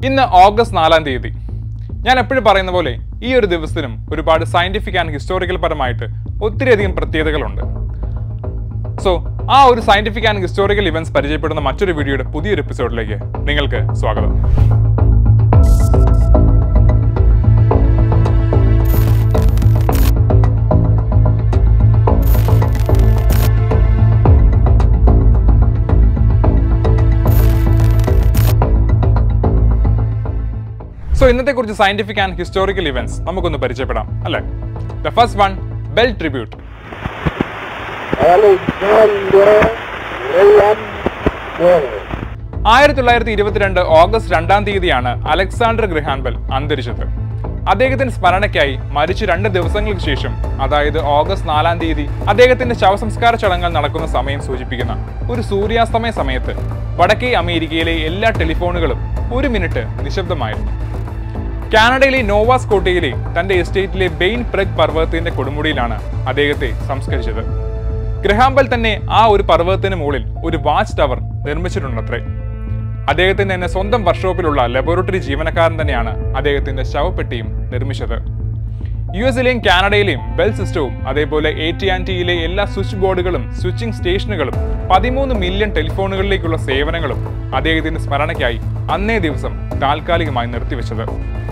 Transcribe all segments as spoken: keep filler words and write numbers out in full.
ഇന്ന് ഓഗസ്റ്റ് നാലാം തീയതി. ഞാൻ എപ്പോഴും പറയുന്ന പോലെ ഈ ഒരു ദിവസത്തിനും ഒരുപാട് സയന്റിഫിക് ആൻഡ് ഹിസ്റ്റോറിക്കൽ പരമായിട്ട് ഒത്തിരിയധികം പ്രത്യേകതകളുണ്ട്. സോ ആ ഒരു സയന്റിഫിക് ആൻഡ് ഹിസ്റ്റോറിക്കൽ ഇവന്റ്സ് പരിചയപ്പെടുന്ന മറ്റൊരു വീഡിയോയുടെ പുതിയൊരു എപ്പിസോഡിലേക്ക് നിങ്ങൾക്ക് സ്വാഗതം. സോ ഇന്നത്തെ കുറിച്ച് സയന്റിഫിക് ആൻഡ് ഹിസ്റ്റോറിക്കൽ ഇവന്റ്സ് നമുക്കൊന്ന് പരിചയപ്പെടാം അല്ലേ. The first one, Bell tribute. ആയിരത്തി തൊള്ളായിരത്തി ഇരുപത്തിരണ്ട് ഓഗസ്റ്റ് രണ്ടാം തീയതിയാണ് അലക്സാണ്ടർ ഗ്രഹാം ബെൽ അന്തരിച്ചത്. അദ്ദേഹത്തിന്റെ സ്മരണയ്ക്കായി മരിച്ചു രണ്ട് ദിവസങ്ങൾക്ക് ശേഷം, അതായത് ഓഗസ്റ്റ് നാലാം തീയതി അദ്ദേഹത്തിന്റെ ശവസംസ്കാര ചടങ്ങുകൾ നടക്കുന്ന സമയം സൂചിപ്പിക്കുന്ന ഒരു സൂര്യാസ്തമയ സമയത്ത് വടക്കേ അമേരിക്കയിലെ എല്ലാ ടെലിഫോണുകളും ഒരു മിനിറ്റ് നിശബ്ദമായിരുന്നു. കാനഡയിലെ നോവാ സ്കോട്ടിയയിലെ തന്റെ എസ്റ്റേറ്റിലെ ബെയിൻ പ്രഗ് പർവ്വതത്തിന്റെ കൊടുമുടിയിലാണ് അദ്ദേഹത്തെ സംസ്കരിച്ചത്. ഗ്രഹാം ബെൽ തന്നെ ആ ഒരു പർവ്വതത്തിന് മുകളിൽ ഒരു വാച്ച് ടവർ നിർമ്മിച്ചിട്ടുണ്ടത്രേ. അദ്ദേഹത്തിന്റെ തന്നെ സ്വന്തം വർക്ക്ഷോപ്പിലുള്ള ലബോറട്ടറി ജീവനക്കാരൻ തന്നെയാണ് അദ്ദേഹത്തിന്റെ ശവപ്പെട്ടിയും നിർമ്മിച്ചത്. യു എസിലെയും കാനഡയിലെയും ബെൽ സിസ്റ്റവും അതേപോലെ എ ടി ആൻഡ് ടിയിലെ എല്ലാ സ്വിച്ച് ബോർഡുകളും സ്വിച്ചിംഗ് സ്റ്റേഷനുകളും പതിമൂന്ന് മില്യൺ ടെലിഫോണുകളിലേക്കുള്ള സേവനങ്ങളും അദ്ദേഹത്തിന്റെ സ്മരണയ്ക്കായി അന്നേ ദിവസം താൽക്കാലികമായി നിർത്തിവെച്ചത്.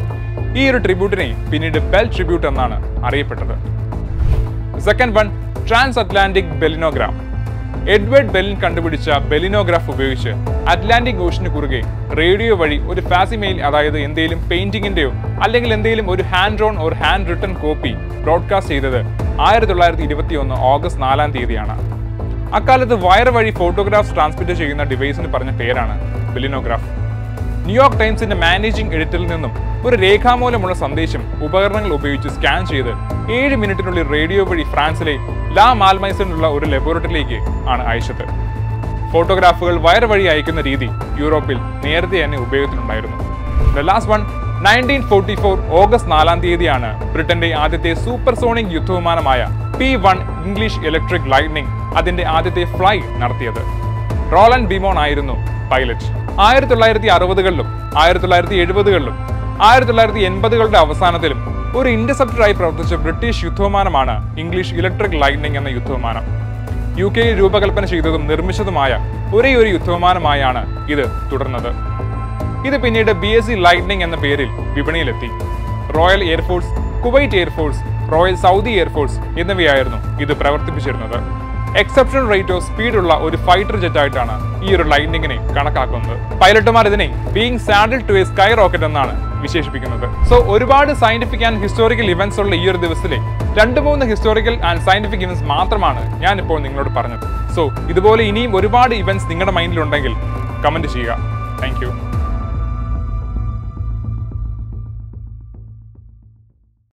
ഈ ഒരു ട്രിബ്യൂട്ടിനെ പിന്നീട് ബെൽ ട്രിബ്യൂട്ട് എന്നാണ് അറിയപ്പെട്ടത്. Second one, trans Atlantic belinogram. Edward Belin കണ്ടുപിടിച്ച ബെലിനോഗ്രാഫ് ഉപയോഗിച്ച് അറ്റ്ലാന്റിക് ഓഷന് കുറുകെ റേഡിയോ വഴി ഒരു ഫാസിമെയിൽ, അതായത് എന്തെങ്കിലും പെയിന്റിങ്ങിന്റെയോ അല്ലെങ്കിൽ എന്തെങ്കിലും ഒരു hand drawn or hand written copy broadcast ചെയ്തത് ആയിരത്തി തൊള്ളായിരത്തി ഇരുപത്തി ഒന്ന് ഓഗസ്റ്റ് നാലാം തീയതിയാണ്. അക്കാലത്ത് വയർ വഴി ഫോട്ടോഗ്രാഫ്സ് ട്രാൻസ്മിറ്റ് ചെയ്യുന്ന ഡിവൈസിന് പറഞ്ഞ പേരാണ് ബെലിനോഗ്രാഫ്. ന്യൂയോർക്ക് ടൈംസിന്റെ മാനേജിംഗ് എഡിറ്ററിൽ നിന്നും ഒരു രേഖാമൂലമുള്ള സന്ദേശം ഉപകരണങ്ങൾ ഉപയോഗിച്ച് സ്കാൻ ചെയ്ത് ഏഴ് മിനിറ്റിനുള്ളിൽ റേഡിയോ വഴി ഫ്രാൻസിലെ ലാ മാൽമൈസിലുള്ള ഒരു ലബോറട്ടറിയിലേക്ക് ആണ് അയച്ചത്. ഫോട്ടോഗ്രാഫുകൾ വയർ വഴി അയക്കുന്ന രീതി യൂറോപ്പിൽ നേരത്തെ തന്നെ ഉപയോഗത്തിലുണ്ടായിരുന്നു. The last one, nineteen forty four August നാലാം തീയതിയാണ് ബ്രിട്ടന്റെ ആദ്യത്തെ സൂപ്പർസോണിക് യുദ്ധവിമാനമായ P one English Electric Lightning അതിന്റെ ആദ്യത്തെ ഫ്ലൈ നടത്തിയത്. റോളൻഡ് ബിമോൺ ആയിരുന്നു പൈലറ്റ്. ആയിരത്തി തൊള്ളായിരത്തി അറുപതുകളിലും ആയിരത്തി തൊള്ളായിരത്തി എഴുപതുകളിലും ആയിരത്തി തൊള്ളായിരത്തി എൺപതുകളുടെ അവസാനത്തിലും ഒരു ഇന്റർസെപ്റ്ററായി പ്രവർത്തിച്ച ബ്രിട്ടീഷ് യുദ്ധവിമാനമാണ് ഇംഗ്ലീഷ് ഇലക്ട്രിക് ലൈറ്റ്നിംഗ് എന്ന യുദ്ധവിമാനം. യു കെയിൽ രൂപകൽപ്പന ചെയ്തതും നിർമ്മിച്ചതുമായ ഒരേ ഒരു യുദ്ധവിമാനമായാണ് ഇത് തുടർന്നത്. ഇത് പിന്നീട് ബി എസ് സി ലൈറ്റ്നിംഗ് എന്ന പേരിൽ വിപണിയിലെത്തി. Royal air force, Kuwait air force, Royal Saudi air force എന്നിവയായിരുന്നു ഇത് പ്രവർത്തിപ്പിച്ചിരുന്നത്. എക്സെപ്ഷണൽ റേറ്റ് ഓഫ് സ്പീഡുള്ള ഒരു ഫൈറ്റർ ജെറ്റ് ആയിട്ടാണ് ഈ ഒരു ലൈറ്റ്നിങ്ങിനെ കണക്കാക്കുന്നത്. പൈലറ്റുമാർ ഇതിനെ being saddle to a sky rocket എന്നാണ് വിശേഷിപ്പിക്കുന്നത്. സോ ഒരുപാട് സയന്റിഫിക് ആൻഡ് ഹിസ്റ്റോറിക്കൽ ഇവന്റ്സ് ഉള്ള ഈ ഒരു ദിവസത്തിലെ രണ്ട് മൂന്ന് ഹിസ്റ്റോറിക്കൽ ആൻഡ് സയന്റിഫിക് ഇവന്റ്സ് മാത്രമാണ് ഞാൻ ഇപ്പോൾ നിങ്ങളോട് പറഞ്ഞത്. സോ ഇതുപോലെ ഇനിയും ഒരുപാട് ഇവന്റ്സ് നിങ്ങളുടെ മൈൻഡിലുണ്ടെങ്കിൽ കമന്റ് ചെയ്യുക. Thank U.